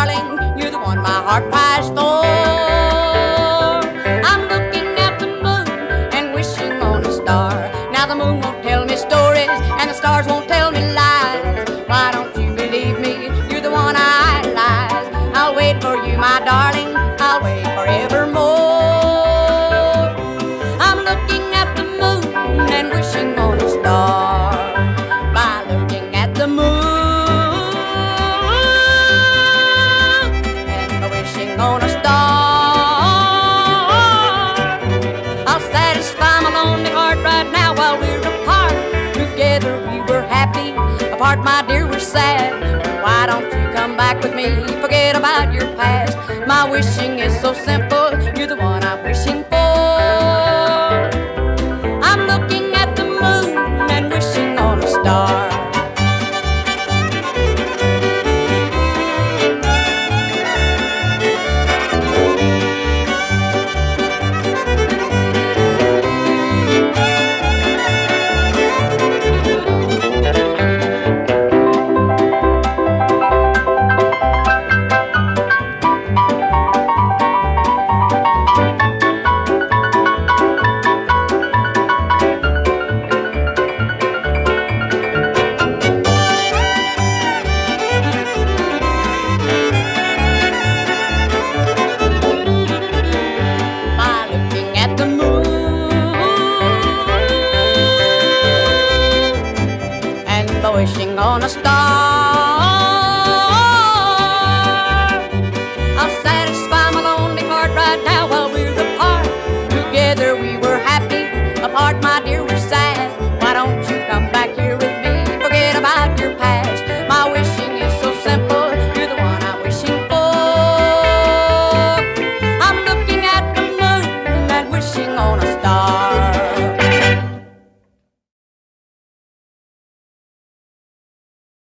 darling, you're the one my heart cries for. I'm looking at the moon and wishing on a star. Now the moon won't tell me stories and the stars won't tell me lies. Why don't you believe me? You're the one I idolize. I'll wait for you, my darling, I'll wait forevermore. I'm looking at the moon and wishing on a star. By looking at the moon and wishing on a star, I'll satisfy my lonely heart right now while we're apart. Together we were happy, apart, my dear, we're sad. Why don't you come back with me? Forget about your past. My wishing is so simple, you're the one I'm wishing for. I'm looking at the moon and wishing on a star. Wishing on a star, I'll satisfy my lonely heart right now while we're apart. Together we were happy, apart, my dear, we're sad. Why don't you come back here with me? Forget about your past. My wishing is so simple, you're the one I'm wishing for. I'm looking at the moon and wishing on a star.